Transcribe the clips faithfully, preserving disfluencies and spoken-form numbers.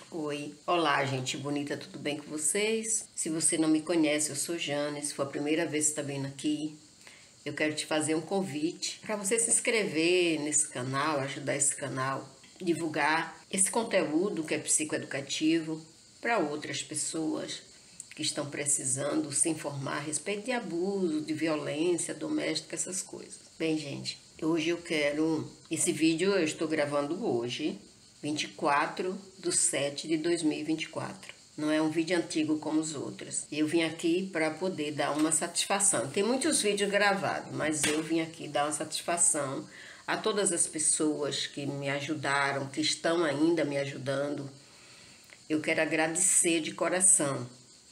Oi, olá gente bonita, tudo bem com vocês? Se você não me conhece, eu sou Jane, se for a primeira vez que está vindo aqui, eu quero te fazer um convite para você se inscrever nesse canal, ajudar esse canal, divulgar esse conteúdo que é psicoeducativo para outras pessoas que estão precisando se informar a respeito de abuso, de violência doméstica, essas coisas. Bem, gente, hoje eu quero... Esse vídeo eu estou gravando hoje, vinte e quatro de sete de dois mil e vinte e quatro. Não é um vídeo antigo como os outros. Eu vim aqui para poder dar uma satisfação. Tem muitos vídeos gravados, mas eu vim aqui dar uma satisfação a todas as pessoas que me ajudaram, que estão ainda me ajudando. Eu quero agradecer de coração.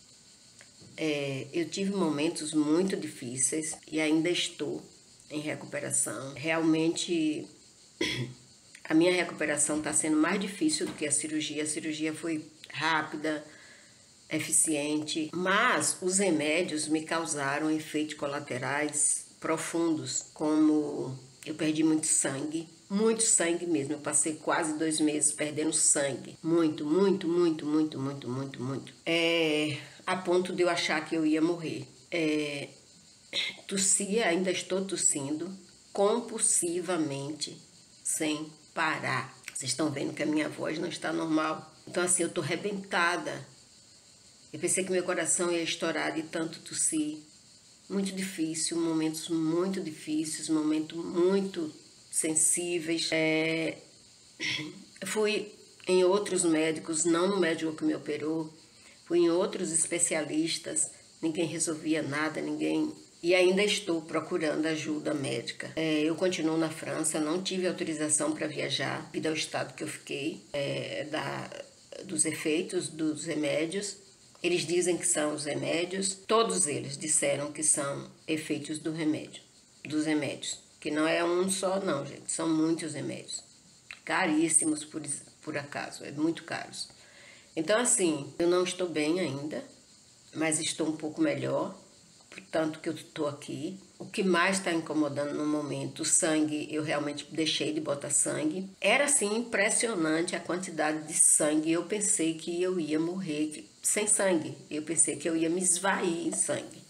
É, eu tive momentos muito difíceis e ainda estou em recuperação. Realmente... A minha recuperação está sendo mais difícil do que a cirurgia. A cirurgia foi rápida, eficiente, mas os remédios me causaram efeitos colaterais profundos, como eu perdi muito sangue, muito sangue mesmo. Eu passei quase dois meses perdendo sangue, muito, muito, muito, muito, muito, muito, muito, é, a ponto de eu achar que eu ia morrer. É, tossia, ainda estou tossindo compulsivamente, sem parar. Vocês estão vendo que a minha voz não está normal. Então assim, eu tô arrebentada. Eu pensei que meu coração ia estourar de tanto tossir. Muito difícil, momentos muito difíceis, momentos muito sensíveis. É... Fui em outros médicos, não no médico que me operou. Fui em outros especialistas, ninguém resolvia nada, ninguém... E ainda estou procurando ajuda médica. É, eu continuo na França, não tive autorização para viajar, devido ao estado que eu fiquei, é, da, dos efeitos dos remédios. Eles dizem que são os remédios, todos eles disseram que são efeitos do remédio, dos remédios. Que não é um só não, gente, são muitos remédios. Caríssimos por, por acaso, é muito caros. Então assim, eu não estou bem ainda, mas estou um pouco melhor. Portanto que eu estou aqui. O que mais está incomodando no momento, o sangue, eu realmente deixei de botar sangue. Era assim impressionante a quantidade de sangue. Eu pensei que eu ia morrer sem sangue. Eu pensei que eu ia me esvair em sangue.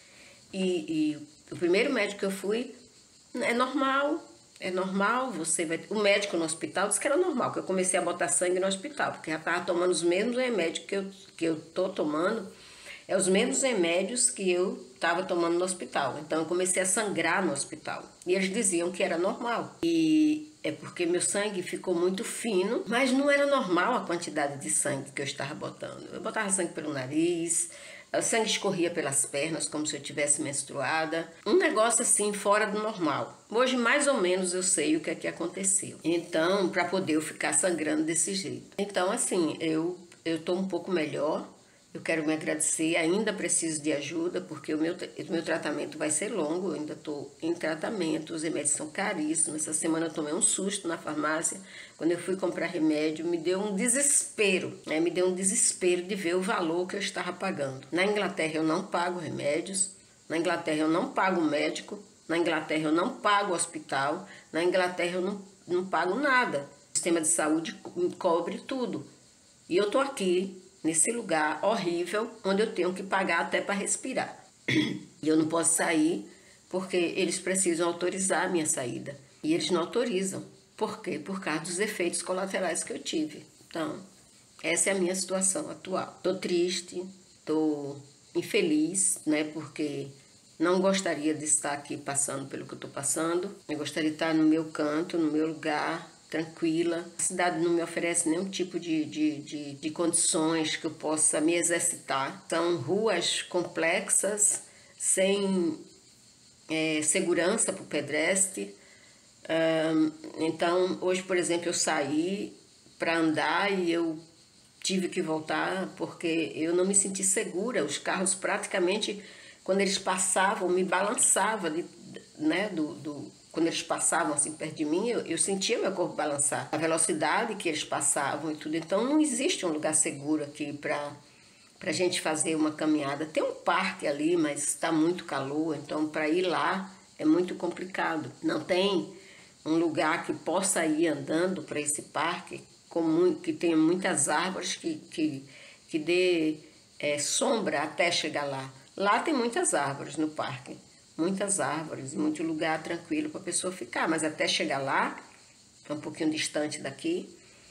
E, e o primeiro médico que eu fui, é normal, é normal, você vai... O médico no hospital disse que era normal, que eu comecei a botar sangue no hospital, porque já estava tomando os mesmos remédios que eu, que eu tô tomando. É os mesmos remédios que eu estava tomando no hospital. Então eu comecei a sangrar no hospital. E eles diziam que era normal. E é porque meu sangue ficou muito fino, mas não era normal a quantidade de sangue que eu estava botando. Eu botava sangue pelo nariz, o sangue escorria pelas pernas como se eu tivesse menstruada. Um negócio assim fora do normal. Hoje mais ou menos eu sei o que é que aconteceu. Então, para poder eu ficar sangrando desse jeito. Então assim, eu eu tô um pouco melhor. Eu quero me agradecer, ainda preciso de ajuda, porque o meu, o meu tratamento vai ser longo, eu ainda estou em tratamento, os remédios são caríssimos. Essa semana eu tomei um susto na farmácia, quando eu fui comprar remédio, me deu um desespero, né? Me deu um desespero de ver o valor que eu estava pagando. Na Inglaterra eu não pago remédios, na Inglaterra eu não pago médico, na Inglaterra eu não pago hospital, na Inglaterra eu não, não pago nada. O sistema de saúde cobre tudo. E eu estou aqui, nesse lugar horrível, onde eu tenho que pagar até para respirar. E eu não posso sair, porque eles precisam autorizar a minha saída. E eles não autorizam. Por quê? Por causa dos efeitos colaterais que eu tive. Então, essa é a minha situação atual. Tô triste, tô infeliz, né? Porque não gostaria de estar aqui passando pelo que eu tô passando. Eu gostaria de estar no meu canto, no meu lugar, tranquila. A cidade não me oferece nenhum tipo de, de, de, de condições que eu possa me exercitar. São ruas complexas, sem é, segurança para o pedestre. Um, então, hoje, por exemplo, eu saí para andar e eu tive que voltar porque eu não me senti segura. Os carros praticamente, quando eles passavam, me balançavam, de, né, do... do Quando eles passavam assim perto de mim, eu, eu sentia meu corpo balançar. A velocidade que eles passavam e tudo. Então não existe um lugar seguro aqui para a gente fazer uma caminhada. Tem um parque ali, mas está muito calor. Então para ir lá é muito complicado. Não tem um lugar que possa ir andando para esse parque com muito, que tenha muitas árvores, que, que, que dê é, sombra até chegar lá. Lá tem muitas árvores no parque, muitas árvores, muito lugar tranquilo para a pessoa ficar, mas até chegar lá, é um pouquinho distante daqui,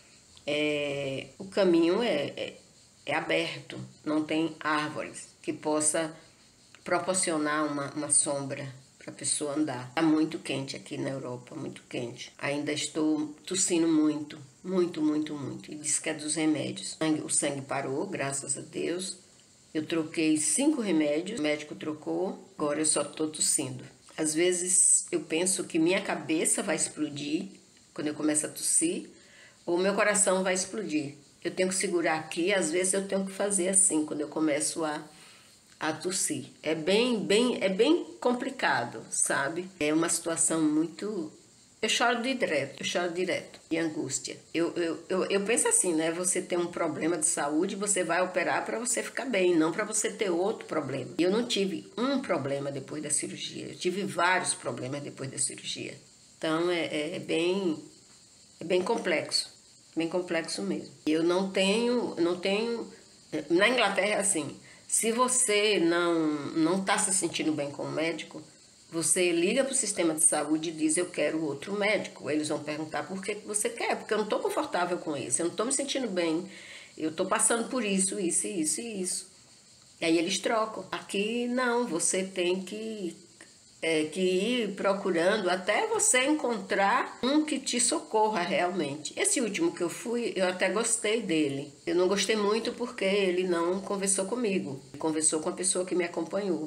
é, o caminho é, é, é aberto, não tem árvores que possa proporcionar uma, uma sombra para a pessoa andar. Está muito quente aqui na Europa, muito quente. Ainda estou tossindo muito, muito, muito, muito. E diz que é dos remédios. O sangue parou, graças a Deus. Eu troquei cinco remédios, o médico trocou, agora eu só estou tossindo. Às vezes eu penso que minha cabeça vai explodir quando eu começo a tossir, ou meu coração vai explodir. Eu tenho que segurar aqui, às vezes eu tenho que fazer assim, quando eu começo a a tossir. É bem, bem, é bem complicado, sabe? É uma situação muito... Eu choro direto, eu choro direto, de angústia. Eu, eu, eu, eu penso assim, né? Você tem um problema de saúde, você vai operar para você ficar bem, não para você ter outro problema. E eu não tive um problema depois da cirurgia, eu tive vários problemas depois da cirurgia. Então é, é, é bem, é bem complexo, bem complexo mesmo. Eu não tenho, não tenho... Na Inglaterra é assim... Se você não não está se sentindo bem com o médico, você liga para o sistema de saúde e diz, eu quero outro médico. Eles vão perguntar por que você quer, porque eu não estou confortável com isso, eu não estou me sentindo bem, eu estou passando por isso, isso, isso e isso. E aí eles trocam. Aqui não, você tem que, é, que ir procurando até você encontrar um que te socorra realmente. Esse último que eu fui, eu até gostei dele. Eu não gostei muito porque ele não conversou comigo. Ele conversou com a pessoa que me acompanhou.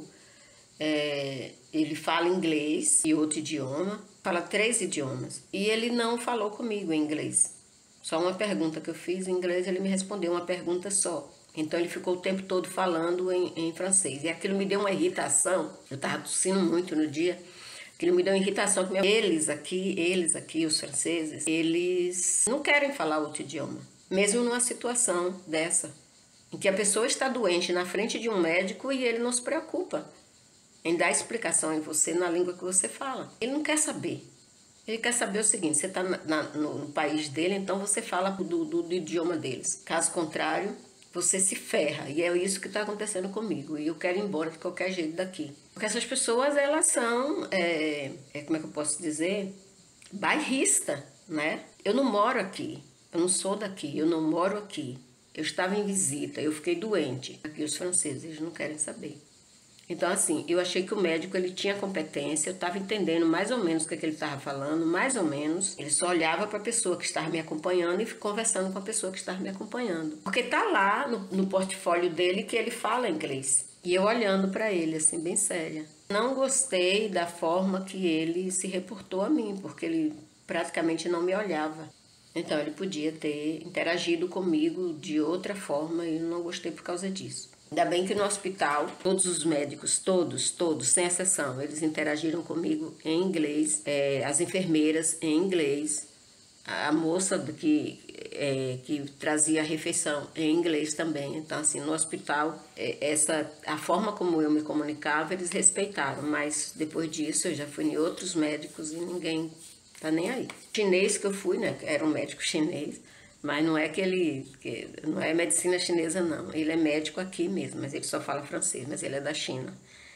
É, ele fala inglês e outro idioma, fala três idiomas. E ele não falou comigo em inglês. Só uma pergunta que eu fiz em inglês, ele me respondeu uma pergunta só. Então ele ficou o tempo todo falando em, em francês. E aquilo me deu uma irritação. Eu estava tossindo muito no dia. Aquilo me deu uma irritação. Que eles aqui, eles aqui, os franceses, eles não querem falar outro idioma. Mesmo numa situação dessa, em que a pessoa está doente na frente de um médico e ele não se preocupa em dar explicação em você na língua que você fala. Ele não quer saber. Ele quer saber o seguinte, você está no, no país dele, então você fala do, do, do idioma deles. Caso contrário, você se ferra, e é isso que está acontecendo comigo, e eu quero ir embora de qualquer jeito daqui. Porque essas pessoas, elas são, é, é, como é que eu posso dizer, bairrista, né? Eu não moro aqui, eu não sou daqui, eu não moro aqui. Eu estava em visita, eu fiquei doente. Aqui os franceses, eles não querem saber. Então, assim, eu achei que o médico, ele tinha competência, eu estava entendendo mais ou menos o que, é que ele estava falando, mais ou menos. Ele só olhava para a pessoa que estava me acompanhando e conversando com a pessoa que estava me acompanhando. Porque tá lá no, no portfólio dele que ele fala inglês. E eu olhando para ele, assim, bem séria. Não gostei da forma que ele se reportou a mim, porque ele praticamente não me olhava. Então, ele podia ter interagido comigo de outra forma e eu não gostei por causa disso. Ainda bem que no hospital, todos os médicos, todos, todos, sem exceção, eles interagiram comigo em inglês, é, as enfermeiras em inglês, a moça que, é, que trazia a refeição em inglês também. Então, assim, no hospital, é, essa, a forma como eu me comunicava, eles respeitaram, mas depois disso eu já fui em outros médicos e ninguém tá nem aí. O chinês que eu fui, né, era um médico chinês, mas não é que ele, que não é medicina chinesa não, ele é médico aqui mesmo, mas ele só fala francês, mas ele é da China.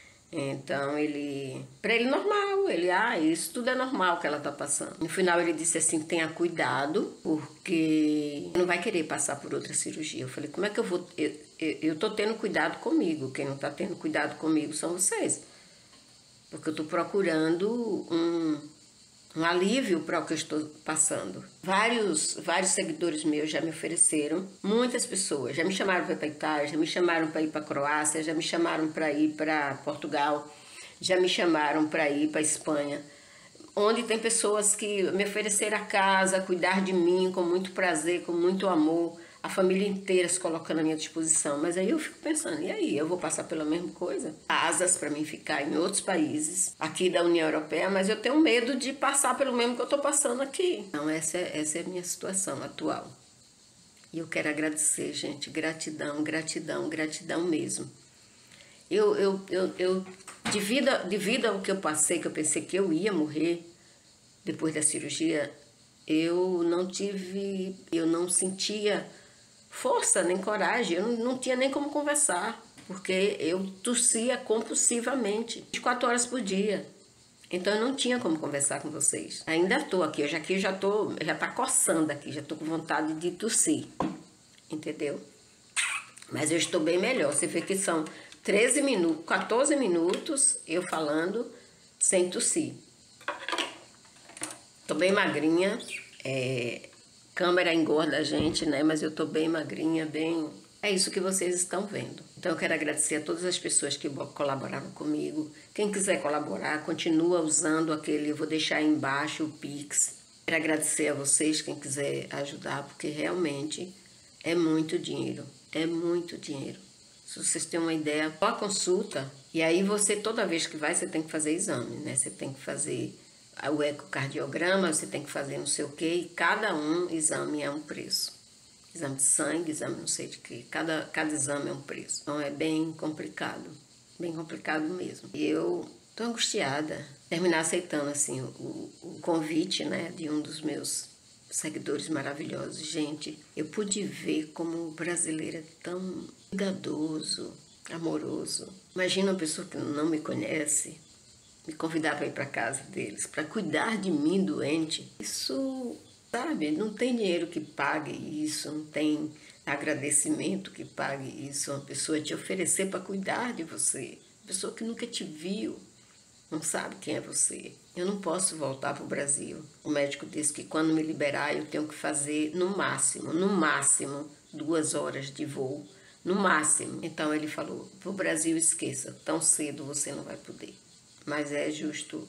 Então ele, para ele normal, ele, ah, isso tudo é normal que ela tá passando. No final ele disse assim, tenha cuidado, porque não vai querer passar por outra cirurgia. Eu falei, como é que eu vou, eu, eu, eu tô tendo cuidado comigo, quem não tá tendo cuidado comigo são vocês. Porque eu tô procurando um... um alívio para o que eu estou passando. Vários, vários seguidores meus já me ofereceram, muitas pessoas já me chamaram para ir para a Itália, já me chamaram para ir para a Croácia, já me chamaram para ir para Portugal, já me chamaram para ir para a Espanha, onde tem pessoas que me ofereceram a casa, cuidar de mim com muito prazer, com muito amor, a família inteira se colocando à minha disposição. Mas aí eu fico pensando, e aí, eu vou passar pela mesma coisa? Asas para mim ficar em outros países, aqui da União Europeia, mas eu tenho medo de passar pelo mesmo que eu estou passando aqui. Então essa é, essa é a minha situação atual. E eu quero agradecer, gente, gratidão, gratidão, gratidão mesmo. Eu, eu, eu, eu devido, devido ao que eu passei, que eu pensei que eu ia morrer depois da cirurgia, eu não tive, eu não sentia força nem coragem, eu não, não tinha nem como conversar, porque eu tossia compulsivamente, vinte e quatro horas por dia. Então eu não tinha como conversar com vocês. Ainda estou aqui, eu já aqui já tô, já tá coçando aqui, já estou com vontade de tossir, entendeu? Mas eu estou bem melhor. Você vê que são treze minutos, quatorze minutos eu falando sem tossir. Tô bem magrinha, é, câmera engorda a gente, né? Mas eu tô bem magrinha, bem... É isso que vocês estão vendo. Então eu quero agradecer a todas as pessoas que colaboraram comigo. Quem quiser colaborar, continua usando aquele... Eu vou deixar aí embaixo o Pix. Quero agradecer a vocês, quem quiser ajudar, porque realmente é muito dinheiro. É muito dinheiro. Se vocês têm uma ideia, só a consulta. E aí você, toda vez que vai, você tem que fazer exame, né? Você tem que fazer o ecocardiograma, você tem que fazer não sei o quê. E cada um exame é um preço. Exame de sangue, exame não sei de quê. Cada, cada exame é um preço. Então é bem complicado. Bem complicado mesmo. E eu tô angustiada. Terminar aceitando, assim, o, o convite, né, de um dos meus seguidores maravilhosos. Gente, eu pude ver como o brasileiro é tão cuidadoso, amoroso. Imagina uma pessoa que não me conhece me convidar para ir para casa deles, para cuidar de mim doente. Isso... Sabe, não tem dinheiro que pague isso, não tem agradecimento que pague isso. Uma pessoa te oferecer para cuidar de você, uma pessoa que nunca te viu, não sabe quem é você. Eu não posso voltar para o Brasil. O médico disse que quando me liberar eu tenho que fazer no máximo, no máximo, duas horas de voo, no máximo. Então ele falou, para o Brasil esqueça, tão cedo você não vai poder. Mas é justo...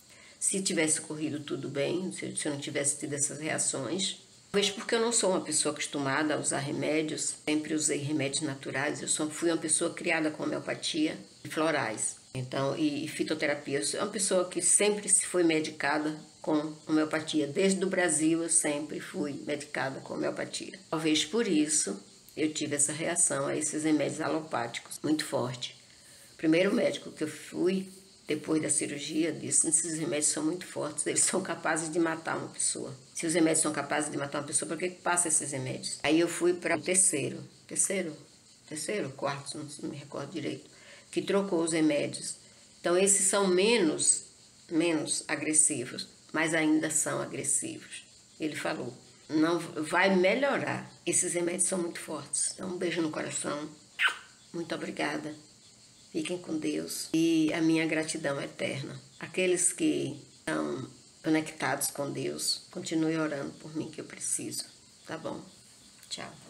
Se tivesse corrido tudo bem, se eu não tivesse tido essas reações, talvez porque eu não sou uma pessoa acostumada a usar remédios, sempre usei remédios naturais, eu só fui uma pessoa criada com homeopatia e florais, então, e, e fitoterapia. Eu sou uma pessoa que sempre se foi medicada com homeopatia. Desde o Brasil eu sempre fui medicada com homeopatia. Talvez por isso eu tive essa reação a esses remédios alopáticos, muito forte. O primeiro médico que eu fui... Depois da cirurgia, disse, esses remédios são muito fortes, eles são capazes de matar uma pessoa. Se os remédios são capazes de matar uma pessoa, por que que passa esses remédios? Aí eu fui para o terceiro, terceiro, terceiro, quarto, não me recordo direito, que trocou os remédios. Então esses são menos, menos agressivos, mas ainda são agressivos. Ele falou, não vai melhorar, esses remédios são muito fortes. Então um beijo no coração, muito obrigada. Fiquem com Deus e a minha gratidão eterna. Aqueles que estão conectados com Deus, continue orando por mim que eu preciso, tá bom? Tchau.